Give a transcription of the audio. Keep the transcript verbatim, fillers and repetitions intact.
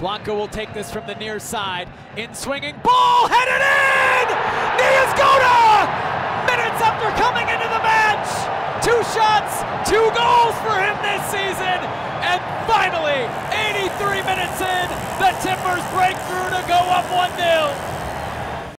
Blanco will take this from the near side. In swinging, ball headed in! Niezgoda! Minutes after coming into the match! Two shots, two goals for him this season! And finally, eighty-three minutes in, the Timbers break through to go up one nil.